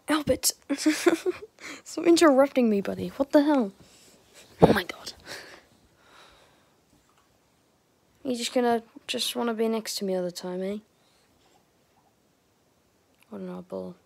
Albert! Stop interrupting me, buddy. What the hell? Oh my god. You just wanna be next to me all the time, eh? What an oddball.